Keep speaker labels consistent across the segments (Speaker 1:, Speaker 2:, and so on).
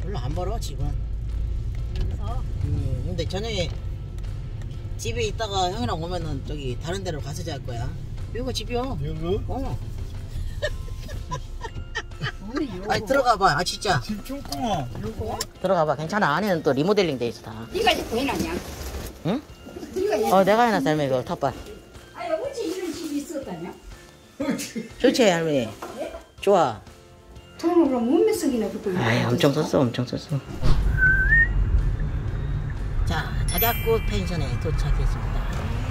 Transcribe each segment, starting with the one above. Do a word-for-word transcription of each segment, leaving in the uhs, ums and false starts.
Speaker 1: 별로 안 벌어 집은.
Speaker 2: 여기서?
Speaker 1: 음, 근데 저녁에 집에 있다가 형이랑 오면은 저기 다른 데로 가서 잘 거야. 여기가 집이야.
Speaker 3: 여기?
Speaker 1: 어. 아니 들어가봐. 아 진짜.
Speaker 3: 집 좁구만.
Speaker 2: 요거?
Speaker 1: 들어가봐. 괜찮아. 안에는 또 리모델링 돼 있어 다.
Speaker 2: 네가 이제 더 해놨냐?
Speaker 1: 응?
Speaker 2: 네가
Speaker 1: 어 내가 해놨어 할머니 이거 텃밭.
Speaker 2: 아니 어째 이런 집이 있었다냐?
Speaker 1: 좋지 할머니. 좋아.
Speaker 2: 돈을 그럼 몇몇 석이나 듣고 있는
Speaker 1: 아이 엄청 썼어 엄청 썼어. 자 자작꽃 펜션에 도착했습니다.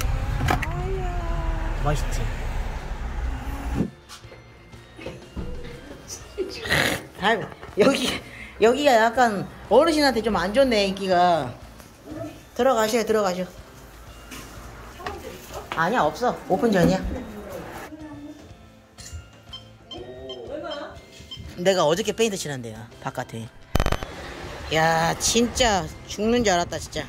Speaker 1: 멋있지? 아이고, 여기 여기가 약간 어르신한테 좀 안 좋네 인기가. 들어가셔 들어가셔. 아니야 없어 오픈 전이야. 내가 어저께 페인트 칠한대요 바깥에. 야 진짜 죽는 줄 알았다 진짜.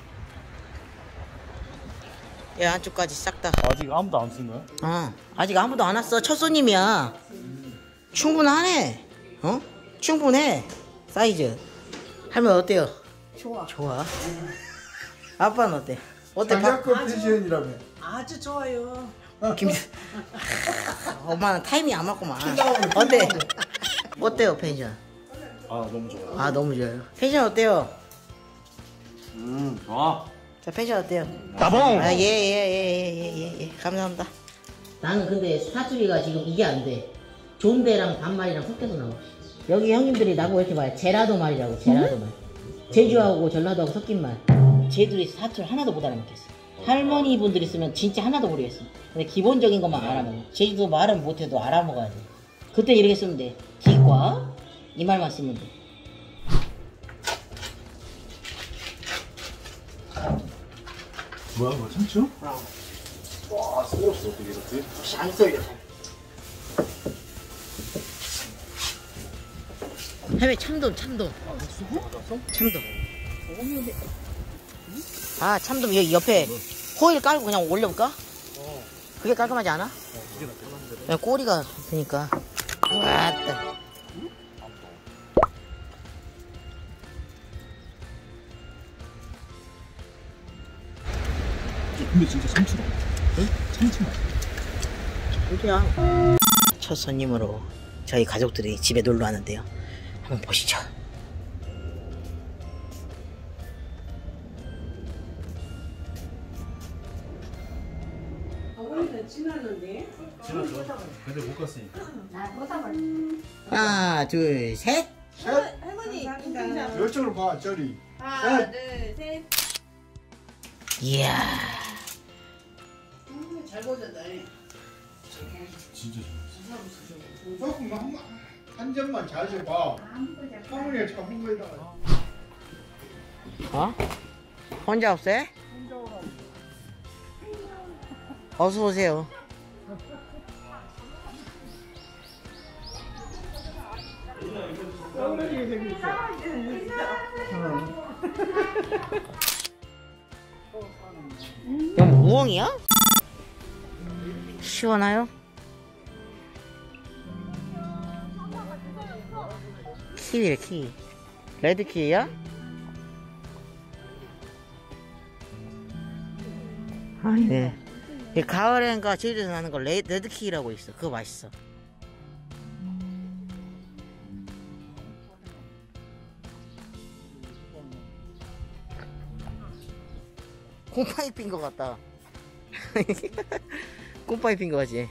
Speaker 1: 야 안쪽까지 싹 다.
Speaker 3: 아직 아무도 안 쓴 거야?
Speaker 1: 어 아직 아무도 안 왔어. 첫 손님이야. 충분하네. 어? 충분해 사이즈. 할머니 어때요?
Speaker 2: 좋아.
Speaker 1: 좋아. 아빠는 어때? 어때?
Speaker 3: 자작꽃 펜션이라며.
Speaker 4: 아주 좋아요.
Speaker 1: 김... 엄마는 타이밍 안 맞구만. 어때? 어때요 펜션?
Speaker 3: 아 너무 좋아.
Speaker 1: 아 너무 좋아요. 펜션 어때요?
Speaker 3: 음 좋아.
Speaker 1: 자 펜션 어때요?
Speaker 3: 따봉.
Speaker 1: 아 예 예 예 예 예 예 감사합니다. 나는 근데 사투리가 지금 이게 안 돼. 존대랑 반말이랑 섞여서 나와. 여기 형님들이 나보고 이렇게 말해. 제라도 말이라고. 제라도 말. 제주하고 전라도하고 섞인 말. 쟤들이 사투리 하나도 못 알아먹겠어. 할머니 분들이 쓰면 진짜 하나도 모르겠어. 근데 기본적인 것만 알아먹어. 제주도 말은 못해도 알아먹어야 돼. 그때 이렇게 쓰면 돼. 기과 이 말만 쓰면 돼.
Speaker 3: 뭐야 뭐 참치? 와 썰었어 어떻게 이렇게?
Speaker 1: 혹시 안 썰려. 해외 참돔 참돔. 참돔. 아 참돔 여기 옆에 호일 깔고 그냥 올려볼까? 그게 깔끔하지 않아? 그냥 꼬리가 있으니까. 왔다.
Speaker 3: 근데 진짜 참치다. 응? 참치 맛.
Speaker 1: 그냥 첫 손님으로 저희 가족들이 집에 놀러 왔는데요. 한번 보시죠.
Speaker 4: 어머니는 지났는데?
Speaker 3: 지났어. 근데 못 갔으니까.
Speaker 1: 하나 둘 셋.
Speaker 4: 할머니 인증샷.
Speaker 3: 이쪽으로 봐 저리.
Speaker 4: 하나 둘 셋.
Speaker 1: 이야.
Speaker 4: 음, 잘 보셨다.
Speaker 3: 진짜 좋았어.
Speaker 5: 조금 한, 한 점만 자주 봐. 사모니가 잡은 거에다가.
Speaker 1: 어? 혼자 없어요? 어서 오세요. 이건 우엉이야? 시원해요? 키위래 키위. 레드 키위야? 아니네. 이 가을엔가 제주에서 나는 거 레, 레드 키위라고 있어. 그거 맛있어. 곰팡이 핀 거 같다. 곰팡이 핀 거 같지?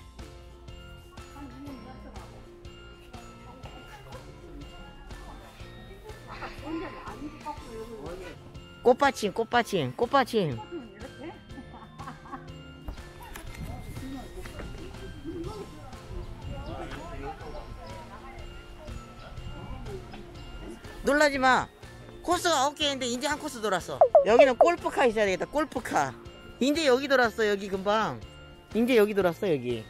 Speaker 1: 꽃받침 꽃받침 꽃받침. 놀라지마. 코스가 아홉 개인데 이제 한 코스 돌았어. 여기는 골프카 있어야 되겠다. 골프카. 이제 여기 돌았어. 여기 금방 이제 여기 돌았어. 여기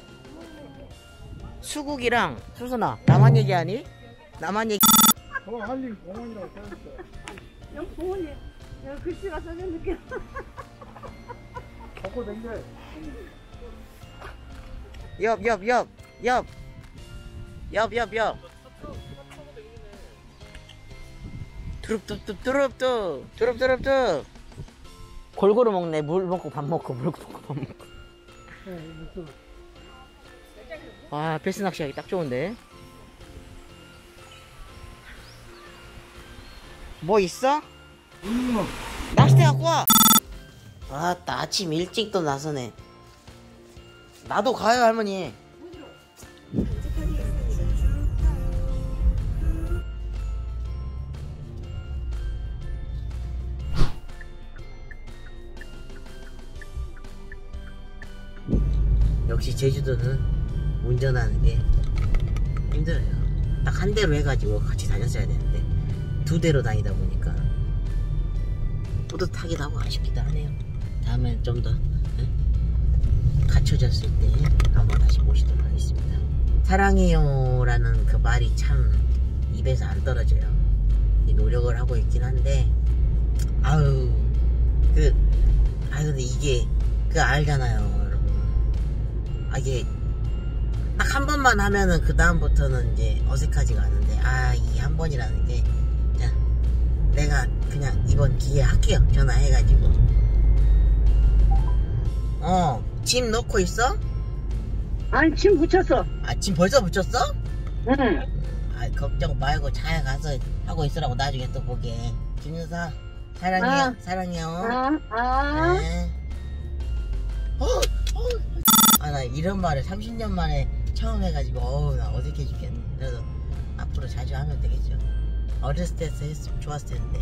Speaker 1: 수국이랑 수선아 나만 얘기하니? 나만 얘기.
Speaker 5: 저 한림 공원이라고 써있어.
Speaker 2: 여기 공원이 여기 글씨가 써졌는데.
Speaker 5: 갖고 댕겨.
Speaker 1: 옆 옆 옆 옆 옆 옆 옆 두릅두릅 두릅두릅 두릅두릅 골고루 먹네. 물 먹고 밥 먹고 물 먹고 밥 먹고. 와 베스 낚시하기 딱 좋은데. 뭐 있어? 음. 낚싯대 갖고 와. 아따 아침 일찍 또 나서네. 나도 가요 할머니. 역시 제주도는 운전하는 게 힘들어요. 딱 한 대로 해가지고 같이 다녔어야 되는데 두 대로 다니다 보니까 뿌듯하기도 하고 아쉽기도 하네요. 다음엔 좀 더 갖춰졌을 때 한번 다시 모시도록 하겠습니다. 사랑해요 라는 그 말이 참 입에서 안 떨어져요. 이 노력을 하고 있긴 한데 아유 그 아유 근데 이게 그 알잖아요 여러분. 아 이게 딱 한 번만 하면은 그 다음부터는 이제 어색하지가 않은데 아 이 한 번이라는 게 자 내가 그냥 이번 기회에 할게요. 전화해가지고 어 짐 넣고 있어?
Speaker 2: 아니 침 붙였어.
Speaker 1: 아 짐 벌써 붙였어?
Speaker 2: 응.
Speaker 1: 아 걱정 말고 차에 가서 하고 있으라고 나중에 또 보게. 김유사 사랑해요.
Speaker 2: 아.
Speaker 1: 사랑해요.
Speaker 2: 아, 아.
Speaker 1: 네. 어, 어. 아 나 이런 말을 삼십 년 만에 처음 해가지고 어우 나 어색해 죽겠네. 그래도 앞으로 자주 하면 되겠죠. 어렸을 때 했으면 좋았을 텐데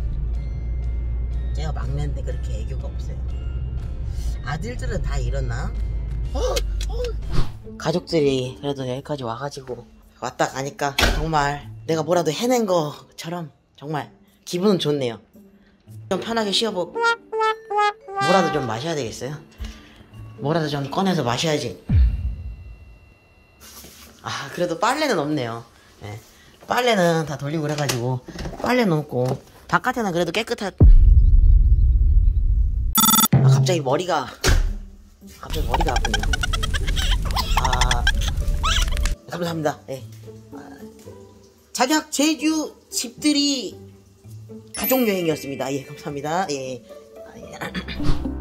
Speaker 1: 제가 막내인데 그렇게 애교가 없어요. 아들들은 다 이러나? 어, 어. 가족들이 그래도 여기까지 와가지고 왔다 가니까 정말 내가 뭐라도 해낸 것처럼 정말 기분은 좋네요. 좀 편하게 쉬어보고 뭐라도 좀 마셔야 되겠어요. 뭐라도 좀 꺼내서 마셔야지. 아 그래도 빨래는 없네요. 네. 빨래는 다 돌리고 그래가지고 빨래는 없고 바깥에는 그래도 깨끗한. 아 갑자기 머리가 갑자기 머리가 아프네요. 아 감사합니다. 네. 아, 자작 제주 집들이 가족여행이었습니다. 예 감사합니다. 예. 아, 예.